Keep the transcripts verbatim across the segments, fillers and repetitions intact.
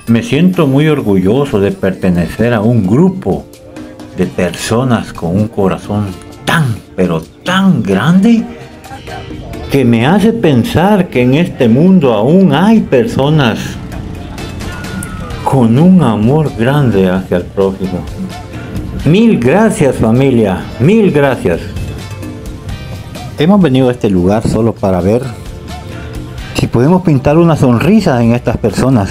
Me siento muy orgulloso de pertenecer a un grupo de personas con un corazón tan, pero tan grande que me hace pensar que en este mundo aún hay personas con un amor grande hacia el prójimo. Mil gracias, familia, mil gracias. Hemos venido a este lugar solo para ver si podemos pintar una sonrisa en estas personas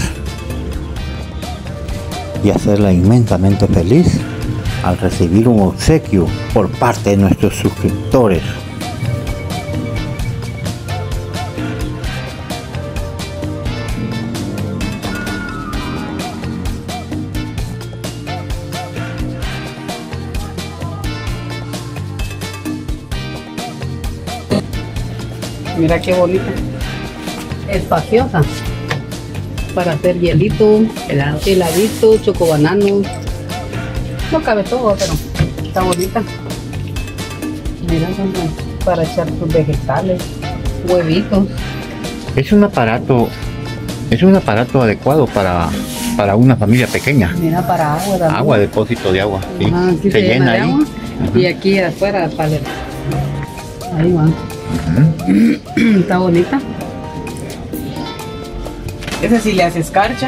y hacerla inmensamente feliz al recibir un obsequio por parte de nuestros suscriptores. Mira qué bonita, espaciosa para hacer hielito, helado, heladito, chocobanano. No cabe todo, pero está bonita. Mira, para echar tus vegetales, huevitos. Es un aparato, es un aparato adecuado para, para una familia pequeña. Mira, para agua también. Agua, depósito de agua. Sí. Ajá, se, se llena ahí. Agua, uh-huh. Y aquí afuera, para el... ahí va. Uh-huh. Está bonita. Esa sí le hace escarcha.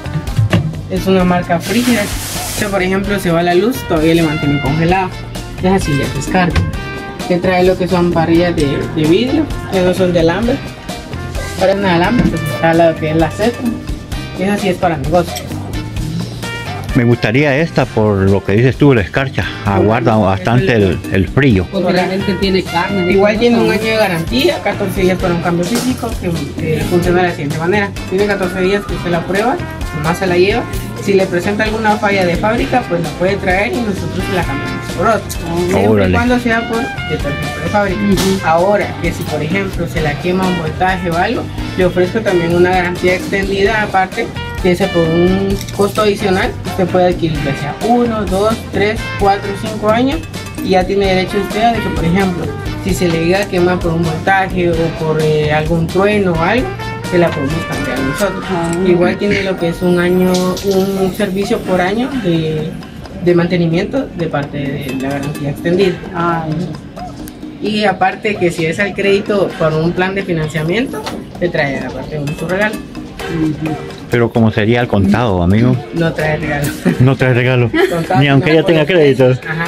Es una marca frígida. Esta, por ejemplo, se va la luz, todavía le mantiene congelado. Esa sí le hace escarcha. Que trae lo que son parrillas de, de vidrio, que no son de alambre. Para una de alambre, pues está lo que es la seta. Esa sí es para negocios. Me gustaría esta por lo que dices tú, la escarcha. Aguarda bastante el, el frío. Porque la gente tiene carne. Igual tiene un año de garantía, catorce días para un cambio físico, que eh, funciona de la siguiente manera. Tiene catorce días que usted la prueba, nomás se la lleva. Si le presenta alguna falla de fábrica, pues la puede traer y nosotros se la cambiamos por otra. Siempre y cuando sea por detergente de fábrica. Uh-huh. Ahora, que si por ejemplo se la quema un voltaje o algo, le ofrezco también una garantía extendida aparte, que sea por un costo adicional. Usted puede adquirir ya sea uno, dos, tres, cuatro, cinco años y ya tiene derecho usted a que, por ejemplo, si se le llega a quemar por un voltaje o por eh, algún trueno o algo, se la podemos cambiar nosotros. Uh-huh. Igual tiene lo que es un año, un servicio por año de, de mantenimiento de parte de la garantía extendida. Uh-huh. Y aparte que si es al crédito por un plan de financiamiento, te trae aparte un su regalo. Pero como sería al contado, amigo. No trae regalo. No trae regalo. Contado, ni aunque ella tenga créditos. Ajá,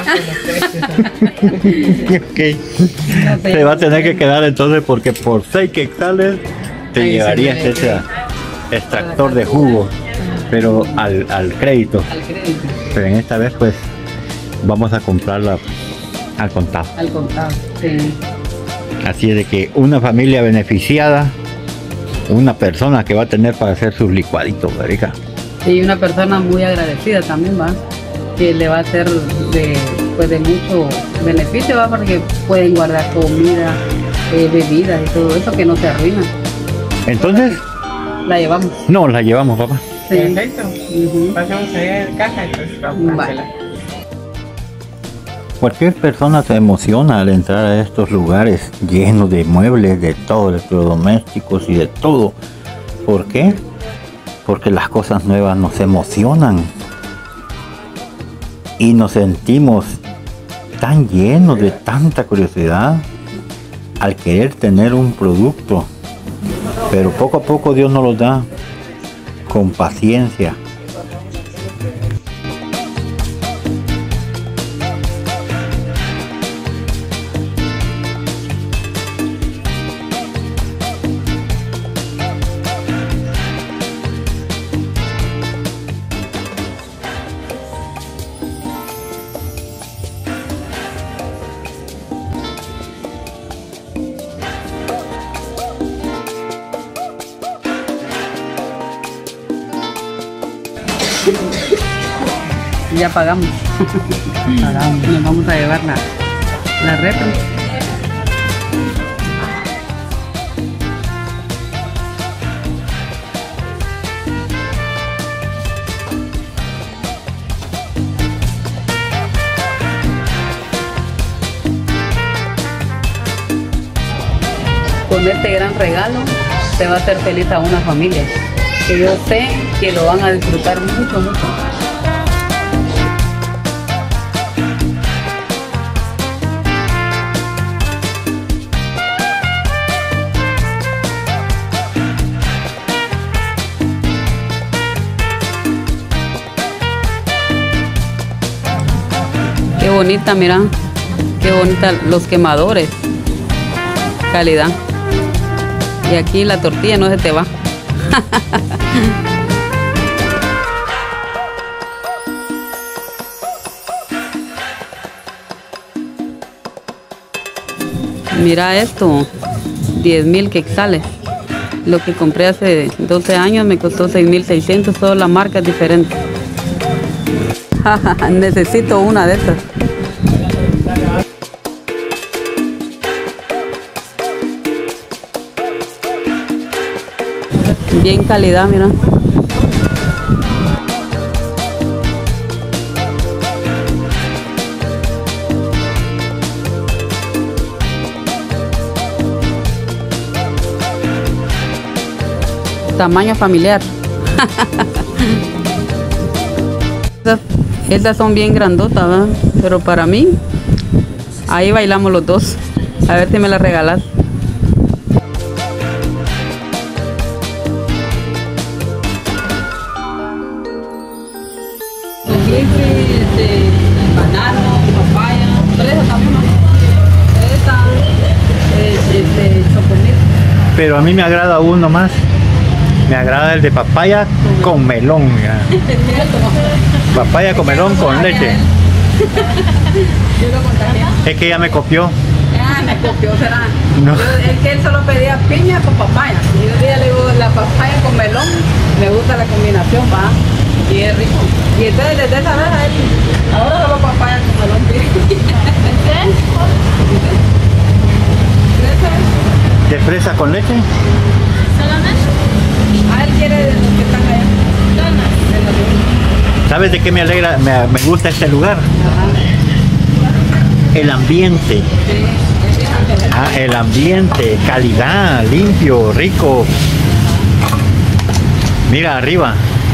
por los precios. Okay. Se va a tener que quedar entonces porque por seis quetzales te ahí llevarías ese extractor de jugo, pero al, al crédito. Al crédito. Pero en esta vez pues vamos a comprarla al contado. Al contado, sí. Así es de que una familia beneficiada, una persona que va a tener para hacer sus licuaditos, ¿verdad? Y una persona muy agradecida también, va, que le va a hacer de, pues, de mucho beneficio, va, porque pueden guardar comida, eh, bebidas y todo eso que no se arruina. Entonces, la llevamos. No, la llevamos, papá. Sí. Perfecto. Uh-huh. Pasamos a ver caja, entonces vamos a hacerla. Cualquier persona se emociona al entrar a estos lugares llenos de muebles, de todo, electrodomésticos y de todo. ¿Por qué? Porque las cosas nuevas nos emocionan y nos sentimos tan llenos de tanta curiosidad al querer tener un producto. Pero poco a poco Dios nos lo da con paciencia. Ya pagamos. Pagamos. Nos vamos a llevar la, la repro. Con este gran regalo se va a hacer feliz a una familia. que yo sé que lo van a disfrutar mucho, mucho. Qué bonita, mira, qué bonita los quemadores, calidad. Y aquí la tortilla no se te va. Mira esto, diez mil quetzales. Lo que compré hace doce años me costó seis mil seiscientos, toda la marca es diferente. Necesito una de estas. Bien calidad, mira. Tamaño familiar. estas, estas son bien grandotas, ¿verdad? Pero para mí, ahí bailamos los dos. A ver si me las regalas. De banano, papaya, fresa también, fresa, este, chocomil. Pero a mí me agrada uno más. Me agrada el de papaya con melón. Ya. Papaya con melón con leche. Es que ella me copió. Ah, me copió, será. No. Yo, es que él solo pedía piña con papaya. Y yo día le digo, la papaya con melón, me gusta la combinación, va. Y es rico. Y entonces desde esa vez a él, ahora solo papaya con melón. ¿De fresa con leche? Ah, él quiere de los que están allá. ¿Sabes de qué me alegra? Me, me gusta este lugar. Ajá. El ambiente. Sí. Ah, el ambiente, calidad, limpio, rico. Mira arriba.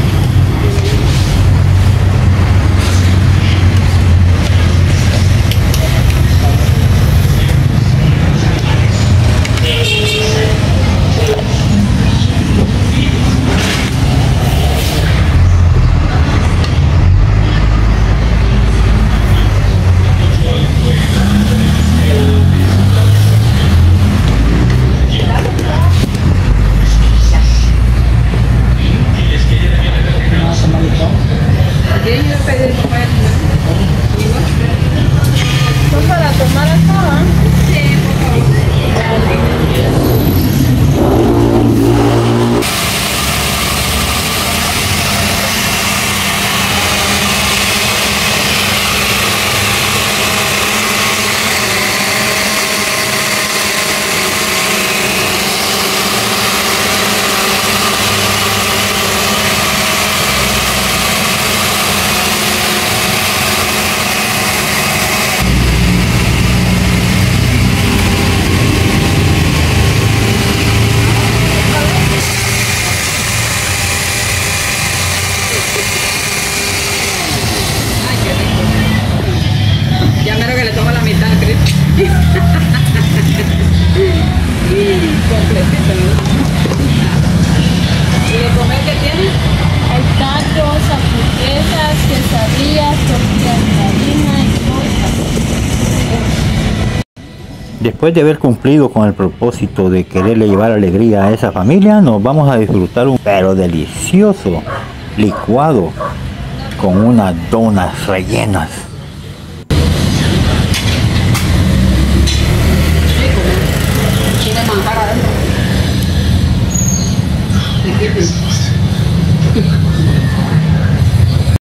Después de haber cumplido con el propósito de quererle llevar alegría a esa familia, nos vamos a disfrutar un pero delicioso licuado con unas donas rellenas.